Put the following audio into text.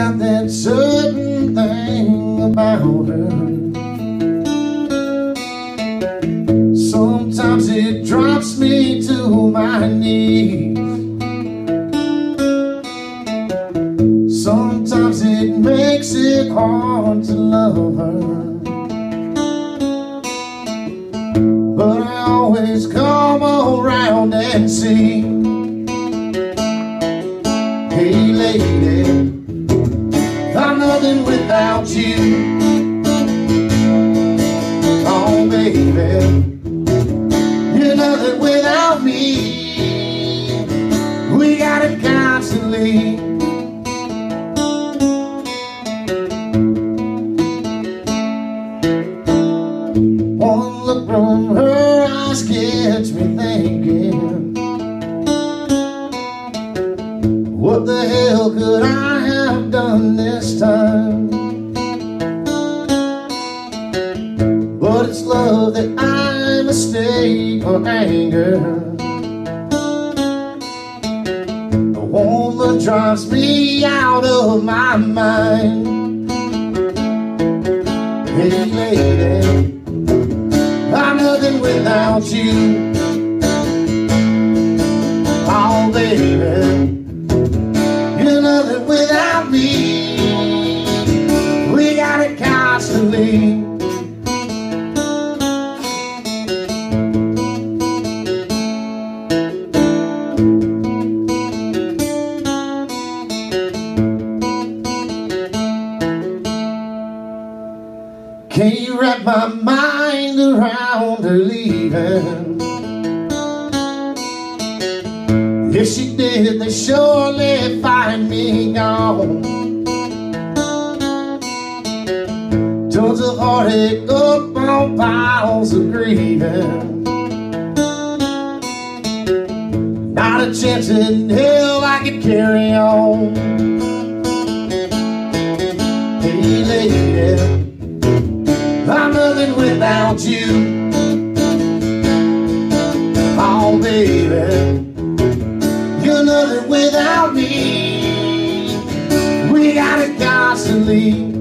got that certain thing about her. Sometimes it drops me to my knees. Sometimes it makes it hard to love her. But I always come around and see, hey lady, I'm nothing without you. Oh baby, you're nothing without me. We got it constantly. One look from her eyes gets me thinking, what the hell could I have done this time? But it's love that I mistake for anger. The woman drives me out of my mind. Hey lady, I'm nothing without you. Oh baby, you're nothing without me. We got it constantly. Can't wrap my mind around her leaving. If she did, they surely find me gone. Tons of heartache up on piles of grieving. Not a chance in hell I could carry on. Hey lady, I'm nothing without you. Oh baby, you're nothing without me. We got it constantly.